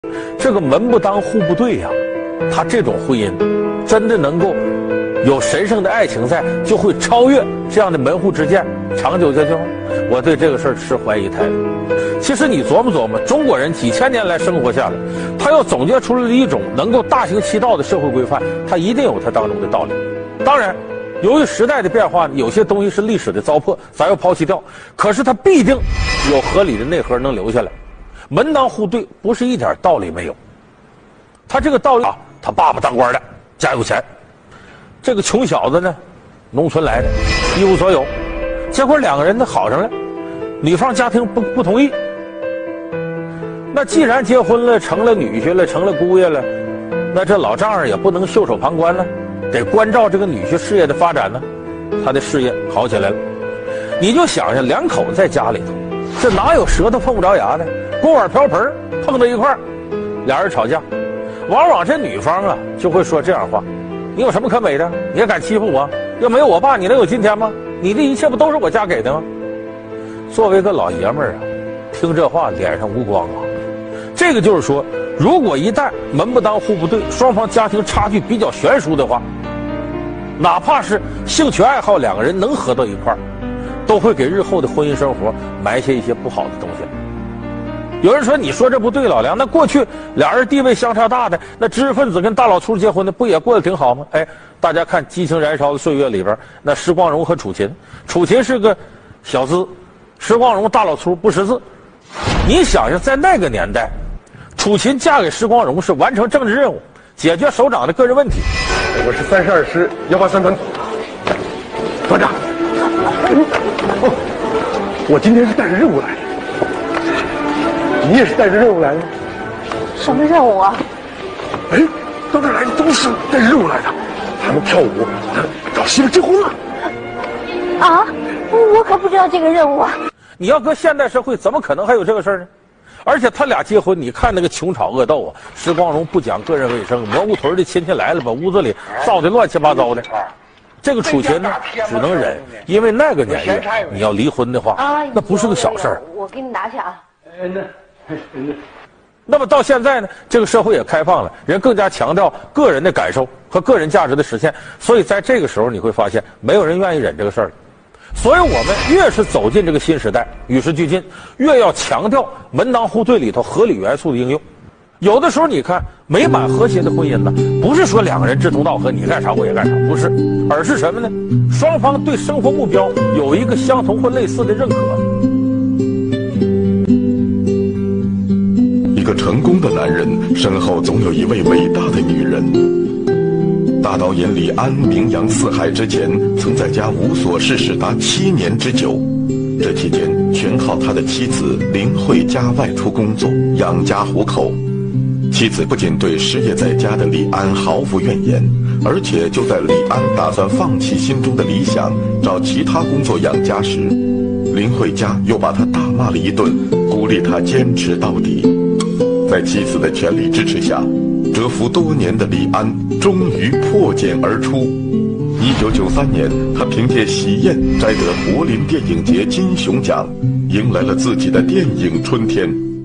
这个门不当户不对呀，他这种婚姻真的能够有神圣的爱情在，就会超越这样的门户之见，长久下去吗？我对这个事儿持怀疑态度。其实你琢磨琢磨，中国人几千年来生活下来，他要总结出来了一种能够大行其道的社会规范，他一定有他当中的道理。当然，由于时代的变化，有些东西是历史的糟粕，咱要抛弃掉。可是它必定有合理的内核能留下来。门当户对不是一点道理没有。他这个道理啊，他爸爸当官的，家有钱。这个穷小子呢，农村来的，一无所有。结果两个人呢好上了，女方家庭不同意。那既然结婚了，成了女婿了，成了姑爷了，那这老丈人也不能袖手旁观了，得关照这个女婿事业的发展呢。他的事业好起来了，你就想想两口子在家里头，这哪有舌头碰不着牙的？锅碗瓢盆碰到一块儿，俩人吵架，往往这女方啊就会说这样话：你有什么可美的？你也敢欺负我？要没有我爸，你能有今天吗？你的一切不都是我家给的吗？作为个老爷们儿啊，听这话脸上无光啊。这个就是说，如果一旦门不当户不对，双方家庭差距比较悬殊的话，哪怕是兴趣爱好两个人能合到一块儿，都会给日后的婚姻生活埋下一些不好的东西。有人说，你说这不对，老梁，那过去俩人地位相差大的，那知识分子跟大老粗结婚的不也过得挺好吗？哎，大家看激情燃烧的岁月里边，那施光荣和楚琴，楚琴是个小资，施光荣大老粗不识字。你想想，在那个年代，楚琴嫁给施光荣是完成政治任务，解决首长的个人问题。 我是32师183团团长。我今天是带着任务来的。你也是带着任务来的？ 什么任务啊？ 哎，到这儿来的都是带着任务来的。他们跳舞，找媳妇结婚了。 啊，我可不知道这个任务啊。 你要搁现代社会，怎么可能还有这个事儿呢？而且他俩结婚，你看那个穷吵恶斗啊，施光荣不讲个人卫生，蘑菇屯的亲戚来了，把屋子里糟得乱七八糟的。这个楚琴呢，只能忍，因为那个年月，你要离婚的话，那不是个小事儿。 我给你拿去啊。 那么到现在呢，这个社会也开放了，人更加强调个人的感受和个人价值的实现，所以在这个时候你会发现，没有人愿意忍这个事儿。所以我们越是走进这个新时代，与时俱进，越要强调门当户对里头合理元素的应用。有的时候你看美满和谐的婚姻呢，不是说两个人志同道合，你干啥我也干啥，不是，而是什么呢？双方对生活目标有一个相同或类似的认可。 一个成功的男人身后总有一位伟大的女人。大导演李安名扬四海之前，曾在家无所事事达7年之久。这期间全靠他的妻子林慧嘉外出工作养家糊口。妻子不仅对失业在家的李安毫无怨言，而且就在李安打算放弃心中的理想，找其他工作养家时，林慧嘉又把他大骂了一顿，鼓励他坚持到底。在妻子的全力支持下，蛰伏多年的李安终于破茧而出。1993年，他凭借《喜宴》摘得柏林电影节金熊奖，迎来了自己的电影春天。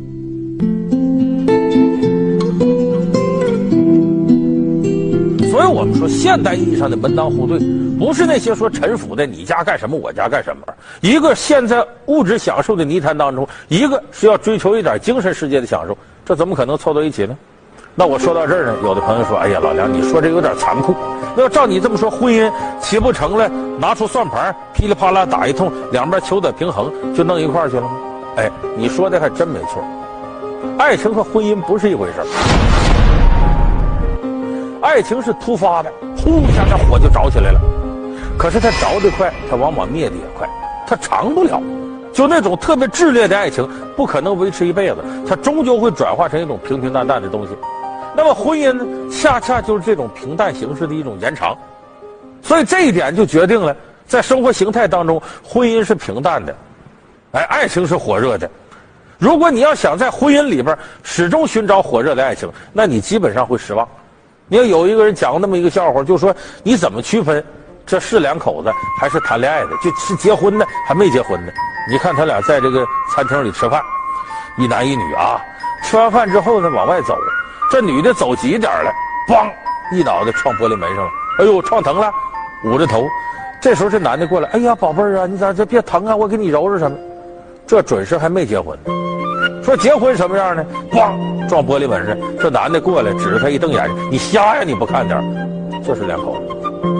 所以我们说，现代意义上的门当户对，不是那些说陈腐的你家干什么我家干什么，一个陷在物质享受的泥潭当中，一个是要追求一点精神世界的享受，这怎么可能凑到一起呢？那我说到这儿呢，有的朋友说，哎呀老梁，你说这有点残酷，那要照你这么说，婚姻起不成了，拿出算盘噼里啪啦打一通，两边求得平衡就弄一块儿去了吗？哎，你说的还真没错，爱情和婚姻不是一回事儿。爱情是突发的，呼一下这火就着起来了，可是它着得快，它往往灭得也快，它长不了。就那种特别炽烈的爱情，不可能维持一辈子，它终究会转化成一种平平淡淡的东西。那么婚姻呢，恰恰就是这种平淡形式的一种延长。所以这一点就决定了，在生活形态当中，婚姻是平淡的，哎，爱情是火热的。如果你要想在婚姻里边始终寻找火热的爱情，那你基本上会失望。你要有一个人讲过那么一个笑话，就说你怎么区分这是两口子还是谈恋爱的，就是结婚的还没结婚的。你看他俩在这个餐厅里吃饭，一男一女啊， 吃完饭之后呢，往外走，这女的走急点了，梆，一脑袋撞玻璃门上了，哎呦，撞疼了，捂着头。这时候这男的过来，哎呀，宝贝儿啊，你咋这别疼啊，我给你揉揉什么。这准是还没结婚呢。说结婚什么样呢？咣，撞玻璃门上。这男的过来指着他一瞪眼，你瞎呀？你不看点？就是两口子。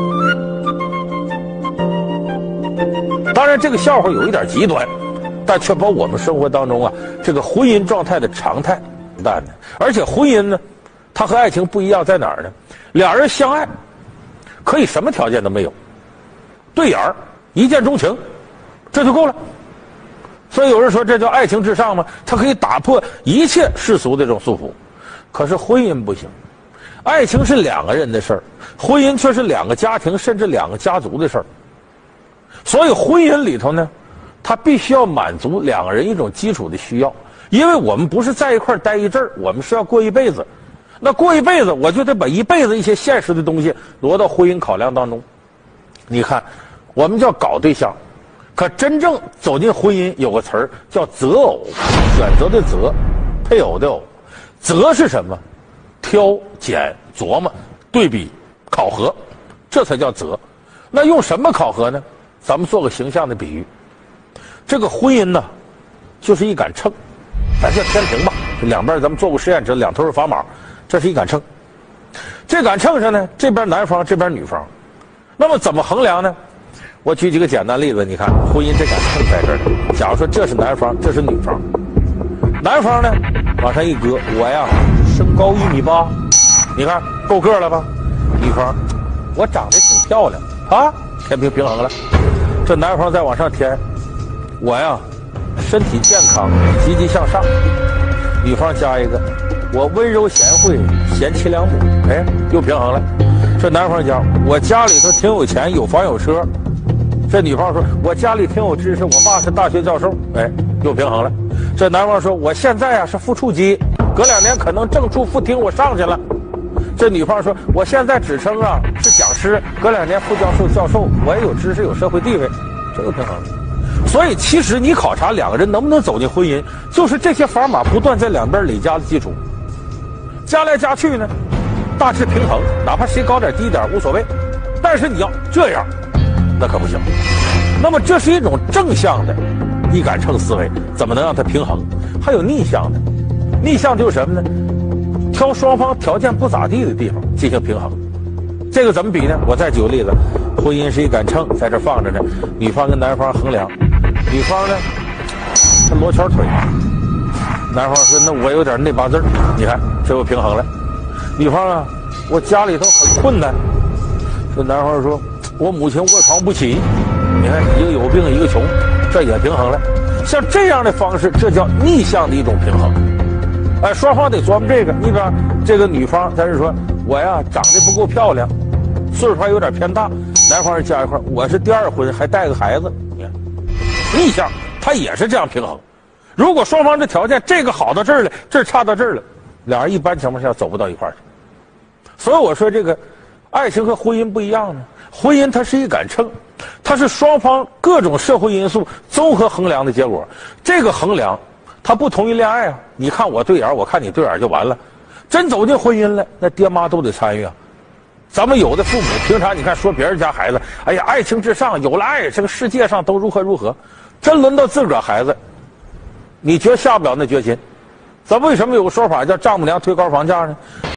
当然，这个笑话有一点极端，但确保我们生活当中啊，这个婚姻状态的常态。而且婚姻呢，它和爱情不一样在哪儿呢？俩人相爱，可以什么条件都没有，对眼儿，一见钟情，这就够了。所以有人说这叫爱情至上吗？它可以打破一切世俗的这种束缚。可是婚姻不行，爱情是两个人的事儿，婚姻却是两个家庭甚至两个家族的事儿。所以婚姻里头呢，它必须要满足两个人一种基础的需要。因为我们不是在一块儿待一阵儿，我们是要过一辈子。那过一辈子，我就得把一辈子一些现实的东西挪到婚姻考量当中。你看，我们叫搞对象，可真正走进婚姻有个词儿叫择偶，选择的择，配偶的偶。择是什么？挑拣琢磨对比考核，这才叫择。那用什么考核呢？咱们做个形象的比喻，这个婚姻呢，就是一杆秤。咱叫天平吧，这两边咱们做过实验，这两头是砝码，这是一杆秤。这杆秤上呢，这边男方，这边女方。那么怎么衡量呢？我举几个简单例子，你看婚姻这杆秤在这儿呢。假如说这是男方，这是女方，男方呢往上一搁，我呀身高1.8米，你看够个了吧？女方，我长得挺漂亮啊，天平平衡了。这男方再往上添，我呀身体健康，积极向上。女方加一个，我温柔贤惠，贤妻良母，哎，又平衡了。这男方讲，我家里头挺有钱，有房有车。这女方说，我家里挺有知识，我爸是大学教授，哎，又平衡了。这男方说，我现在啊是副处级，隔2年可能正处副厅我上去了。这女方说，我现在职称啊是讲师，隔2年副教授、教授，我也有知识，有社会地位，这又平衡了。所以其实你考察两个人能不能走进婚姻，就是这些砝码不断在两边累加的基础，加来加去呢，大致平衡，哪怕谁高点低点无所谓。但是你要这样，那可不行。那么这是一种正向的一杆秤思维，怎么能让它平衡？还有逆向的，逆向就是什么呢？挑双方条件不咋地的地方进行平衡。这个怎么比呢？我再举个例子，婚姻是一杆秤，在这放着呢，女方跟男方衡量，女方呢，她罗圈腿，男方说那我有点内八字，你看这又平衡了。女方啊，我家里头很困难，这男方说我母亲卧床不起，你看一个有病一个穷，这也平衡了。像这样的方式，这叫逆向的一种平衡。哎，双方得琢磨这个。你比方这个女方，她是说我呀长得不够漂亮，岁数还有点偏大，男方是加一块，我是第2婚还带个孩子，你看逆向，他也是这样平衡。如果双方的条件这个好到这儿了，这差到这儿了，俩人一般情况下走不到一块儿去。所以我说这个爱情和婚姻不一样呢，婚姻它是一杆秤，它是双方各种社会因素综合衡量的结果。这个衡量它不同于恋爱啊，你看我对眼，我看你对眼就完了。真走进婚姻了，那爹妈都得参与啊。咱们有的父母平常你看说别人家孩子，哎呀爱情至上，有了爱这个世界上都如何如何，真轮到自个儿孩子，你绝下不了那决心。咱为什么有个说法叫丈母娘推高房价呢？